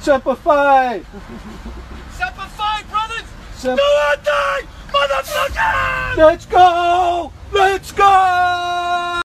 Semper Fi! Semper Fi, brothers! Semper... Do or die, motherfuckers! Let's go!